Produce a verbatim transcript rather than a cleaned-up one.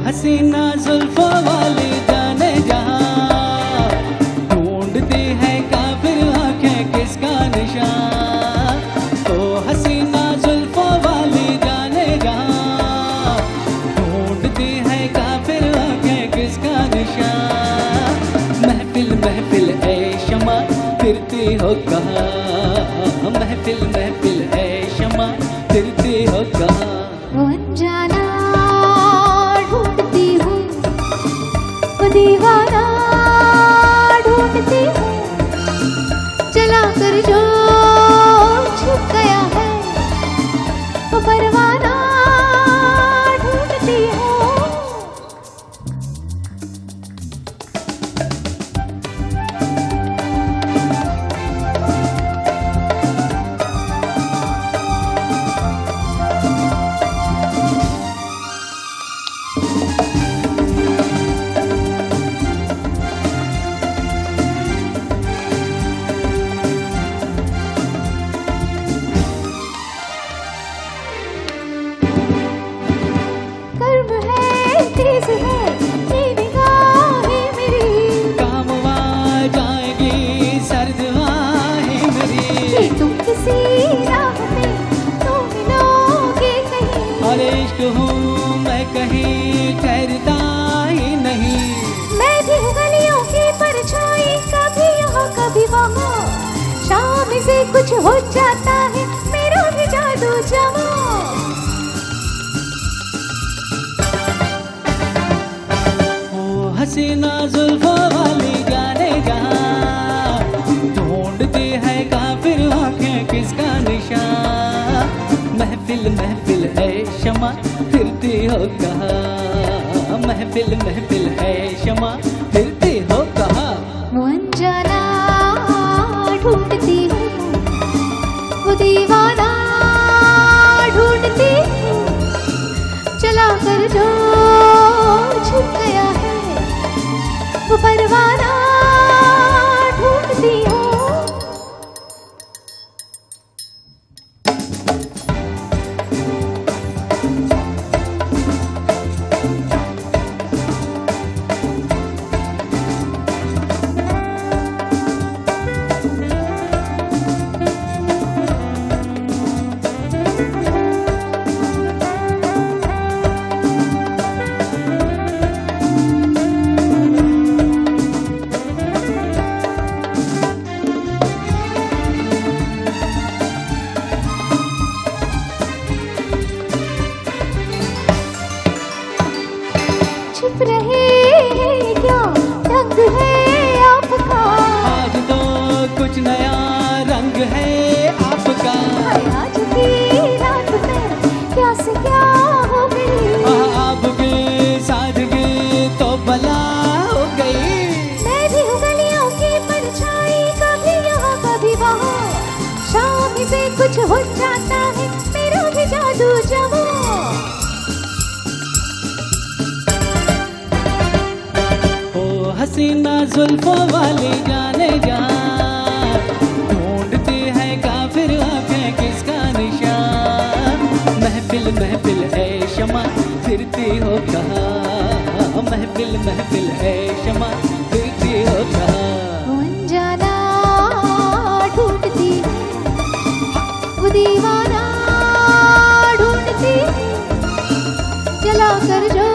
हसीना जुल्फों वाली जाने जहां, ढूंढती है काफिर आंखें किसका निशान। तो हसीना जुल्फों वाली जाने जहां, ढूंढती है काफिर आंखें किसका निशान। महफिल महफिल ऐ शमा फिरती हो कहाँ, महफिल महफिल ऐ शमा फिरती हो कहाँ। वो अनजाना ढूंढती हूँ, वो दीवाना ढूंढती हूँ, चला कर जो छुप गया है वो परवाना ढूंढती हूँ। तेज है ये निगाहें मेरी, काम आ जाएगी सर्द आहें मेरी। कि तुम किसी राह में तो मिलोगे कहीं, और इश्क हूँ मैं कहीं ठहरता ही नहीं। मैं भी हूँ गलियों की परछाई, कभी यहाँ कभी वहाँ, शाम से कुछ हो जाता है मेरा भी जादू जमा। हसीना जुल्फों वाली जाने जहां, ढूंढती है काफिर आंखें किसका निशान। महफिल महफिल है शमा फिरती हो कहाँ, महफिल महफिल है शमा फिरती हो कहाँ। वो अनजाना ढूंढती हूँ, वो दीवाना ढूंढती हूँ, चला कर जो छुप गया है वो परवाना ढूंढती हूँ। छिप रहे हैं क्या रंग है आपका, आज तो कुछ नया रंग है आपका। आज की रात में क्या से क्या हो गई, आपके सादगी तो बला हो गई। मैं भी हूँ गलियों की परछाई, कभी यहाँ कभी वहाँ, शाम से कुछ हो जाता है मेरा भी जादू जमा। हसीना जुल्फों वाली जाने जहां, ढूंढती है काफिर आंखें किसका निशान। महफिल महफिल है शमा फिरती हो कहाँ, महफिल महफिल है शमा फिरती हो कहाँ। वो अनजाना ढूंढती हूँ, वो दीवाना ढूंढती हूँ, चला कर जो